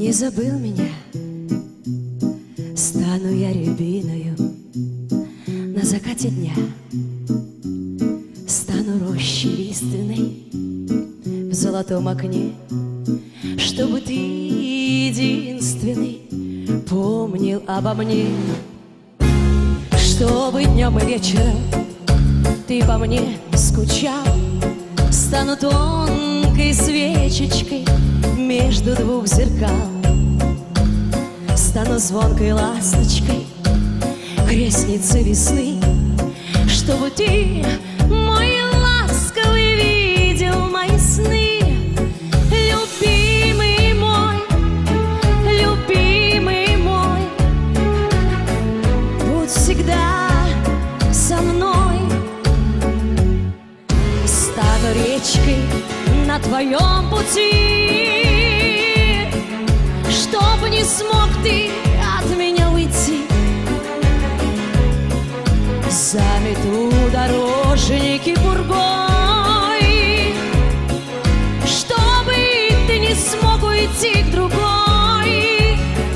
не забыл меня, стану я рябиною на закате дня, стану рощей лиственной в золотом окне, чтобы ты единственный помнил обо мне, чтобы днем и вечером ты по мне скучал. Стану тонкой свечечкой между двух зеркал, стану звонкой ласточкой, крестницей весны, чтобы ты, мой ласковый, видел мои сны. Любимый мой, будь всегда со мной. Стану речкой на твоем пути, чтоб не смог ты от меня уйти. Замету дорожники пургой, чтобы ты не смог уйти к другой,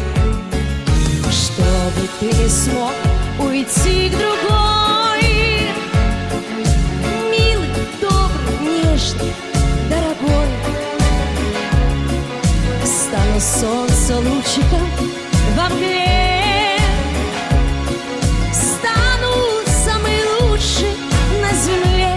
чтобы ты не смог уйти к другой. Милый, добрый, нежный, дорогой, стану солнце лучиком во мгле, стану самый лучший на земле.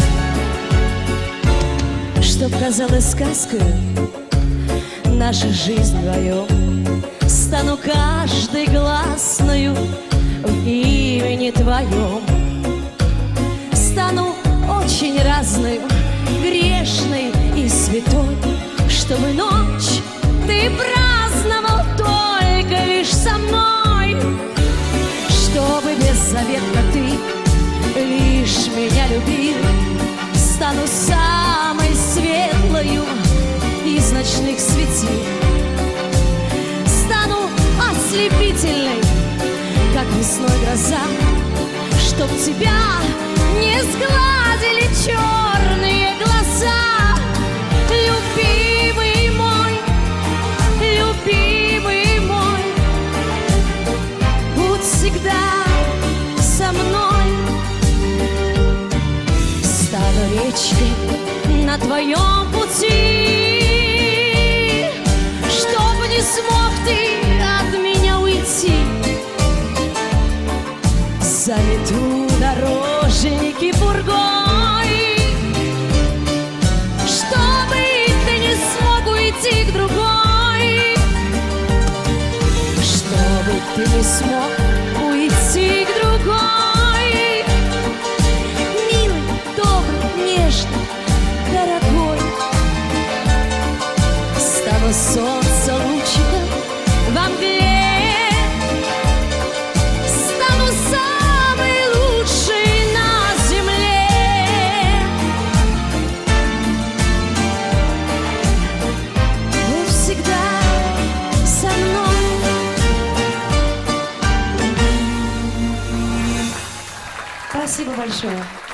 Чтоб казалось сказкой наша жизнь вдвоем, стану каждой гласною в имени твоем, стану очень разной, грешной и святой, чтобы ночь ты праздновал только лишь со мной, чтобы беззаветно ты лишь меня любил. Стану самой светлою из ночных светил, стану ослепительной, как весной гроза, чтоб тебя не сгладили черные глаза. Любимый мой, будь всегда со мной. Стану речкой на твоем пути, чтоб не смог ты от меня уйти. Замету дорожники пургой, чтобы ты не смог уйти к другой, чтобы ты не смог уйти к другой. Милый, добрый, нежный, дорогой, стану солнце лучиком во мгле, стану самый лучший на земле. Будь всегда со мной. Спасибо большое.